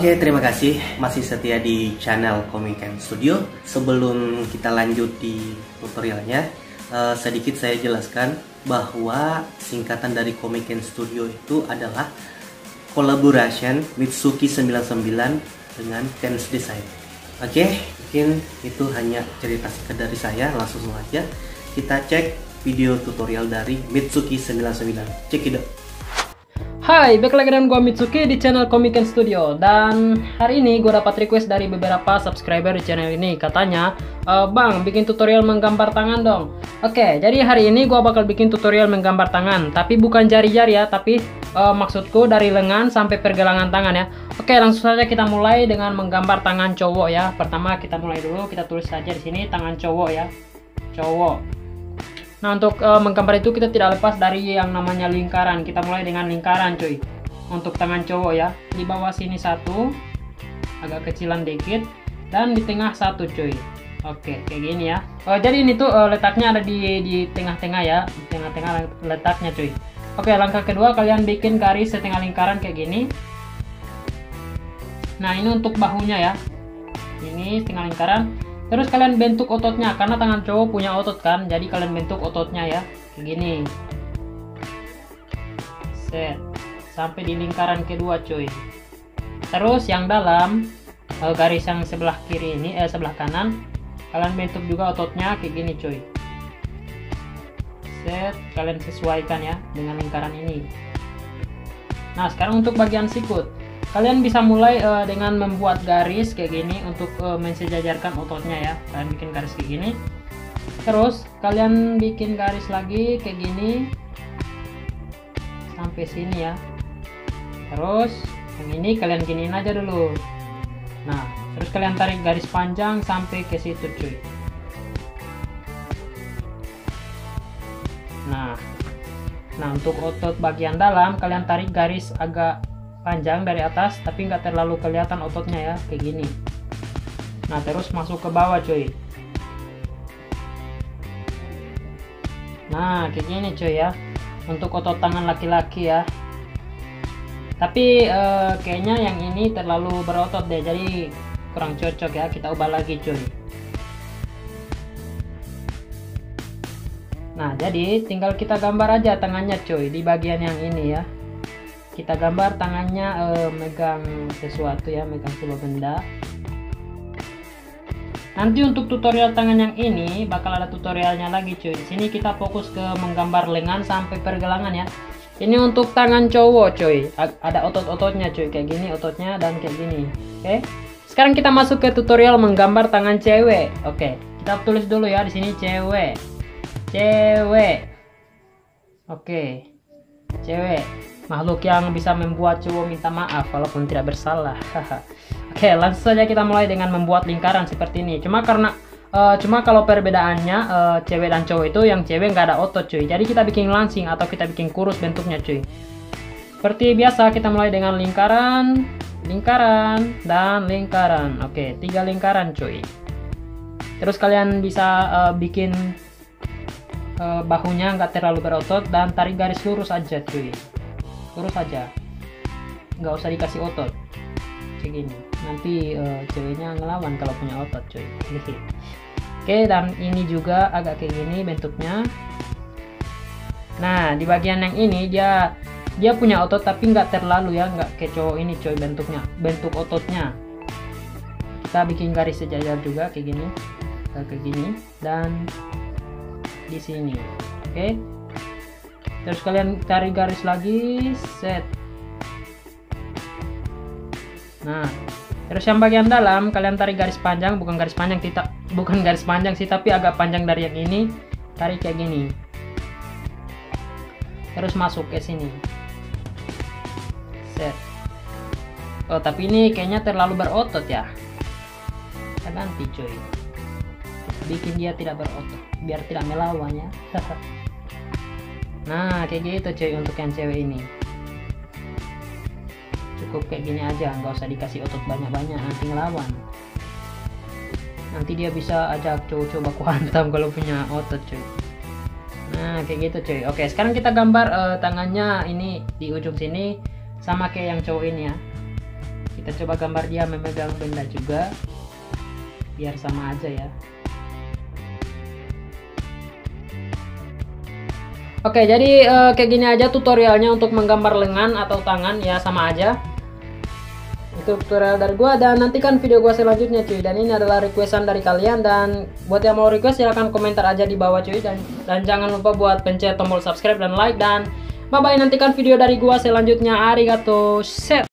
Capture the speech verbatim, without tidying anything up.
Oke, terima kasih masih setia di channel Comic and Studio. Sebelum kita lanjut di tutorialnya, uh, sedikit saya jelaskan bahwa singkatan dari Comic and Studio itu adalah collaboration Mitsuki sembilan puluh sembilan dengan Tennis Design. Oke, mungkin itu hanya cerita singkat dari saya. Langsung saja kita cek video tutorial dari Mitsuki sembilan puluh sembilan. Check it out. Hai, balik lagi dengan gua Mitsuki di channel Comic and Studio. Dan hari ini gua dapat request dari beberapa subscriber di channel ini. Katanya, e, Bang, bikin tutorial menggambar tangan dong. Oke, jadi hari ini gua bakal bikin tutorial menggambar tangan. Tapi bukan jari-jari ya, tapi e, maksudku dari lengan sampai pergelangan tangan ya. Oke, langsung saja kita mulai dengan menggambar tangan cowok ya. Pertama kita mulai dulu, kita tulis saja di sini tangan cowok ya. Cowok. Nah, untuk uh, menggambar itu kita tidak lepas dari yang namanya lingkaran. Kita mulai dengan lingkaran cuy. Untuk tangan cowok ya, di bawah sini satu, agak kecilan dikit, dan di tengah satu cuy. Oke, kayak gini ya. Uh, jadi ini tuh uh, letaknya ada di di tengah-tengah ya, di tengah-tengah letaknya cuy. Oke, langkah kedua kalian bikin garis setengah lingkaran kayak gini. Nah, ini untuk bahunya ya. Ini setengah lingkaran. Terus kalian bentuk ototnya, karena tangan cowok punya otot kan, jadi kalian bentuk ototnya ya, kayak gini. Set, sampai di lingkaran kedua cuy. Terus yang dalam, garis yang sebelah kiri ini, eh sebelah kanan, kalian bentuk juga ototnya kayak gini cuy. Set, kalian sesuaikan ya dengan lingkaran ini. Nah, sekarang untuk bagian sikut. Kalian bisa mulai uh, dengan membuat garis kayak gini untuk uh, mensejajarkan ototnya ya. Kalian bikin garis kayak gini. Terus kalian bikin garis lagi kayak gini sampai sini ya. Terus yang ini kalian giniin aja dulu. Nah, terus kalian tarik garis panjang sampai ke situ cuy. Nah, nah untuk otot bagian dalam kalian tarik garis agak panjang dari atas tapi nggak terlalu kelihatan ototnya ya, kayak gini. Nah, terus masuk ke bawah cuy. Nah, kayak gini cuy ya, untuk otot tangan laki-laki ya. Tapi eh, kayaknya yang ini terlalu berotot deh, jadi kurang cocok ya, kita ubah lagi cuy. Nah, jadi tinggal kita gambar aja tangannya cuy di bagian yang ini ya. Kita gambar tangannya eh, megang sesuatu ya, megang sebuah benda. Nanti untuk tutorial tangan yang ini bakal ada tutorialnya lagi cuy. Di sini kita fokus ke menggambar lengan sampai pergelangan ya. Ini untuk tangan cowok cuy. Ada otot-ototnya cuy, kayak gini ototnya dan kayak gini. Oke. Sekarang kita masuk ke tutorial menggambar tangan cewek. Oke, kita tulis dulu ya di sini cewek. Cewek. Oke. Cewek. Makhluk yang bisa membuat cowok minta maaf walaupun tidak bersalah. Oke, langsung saja kita mulai dengan membuat lingkaran seperti ini. Cuma karena uh, cuma kalau perbedaannya uh, cewek dan cowok itu, yang cewek nggak ada otot cuy. Jadi kita bikin langsing atau kita bikin kurus bentuknya cuy. Seperti biasa kita mulai dengan lingkaran, lingkaran dan lingkaran. Oke, tiga lingkaran cuy. Terus kalian bisa uh, bikin uh, bahunya nggak terlalu berotot dan tarik garis lurus aja cuy. Lurus aja, nggak usah dikasih otot kayak gini, nanti uh, ceweknya ngelawan kalau punya otot cuy. Oke, dan ini juga agak kayak gini bentuknya. Nah, di bagian yang ini dia dia punya otot tapi nggak terlalu ya, nggak kayak cowok ini cuy bentuknya, bentuk ototnya. Kita bikin garis sejajar juga kayak gini, kayak gini, dan di sini. Oke. Terus kalian tarik garis lagi, set. Nah, terus yang bagian dalam kalian tarik garis panjang, bukan garis panjang tidak, bukan garis panjang sih, tapi agak panjang dari yang ini. Tarik kayak gini. Terus masuk ke sini. Set. Oh, tapi ini kayaknya terlalu berotot ya. Kita ganti cuy. Bikin dia tidak berotot, biar tidak melawan ya. Nah, kayak gitu cuy untuk yang cewek ini. Cukup kayak gini aja, nggak usah dikasih otot banyak-banyak, nanti ngelawan. Nanti dia bisa ajak cowok-cowok baku hantam kalau punya otot cuy. Nah, kayak gitu cuy. Oke, sekarang kita gambar uh, tangannya ini di ujung sini sama kayak yang cowok ini ya. Kita coba gambar dia memegang benda juga, biar sama aja ya. Oke, jadi uh, kayak gini aja tutorialnya untuk menggambar lengan atau tangan, ya sama aja. Itu tutorial dari gua, dan nantikan video gua selanjutnya cuy. Dan ini adalah requestan dari kalian, dan buat yang mau request silahkan komentar aja di bawah cuy. Dan, dan jangan lupa buat pencet tombol subscribe dan like, dan bye bye, nantikan video dari gua selanjutnya. Arigato, set.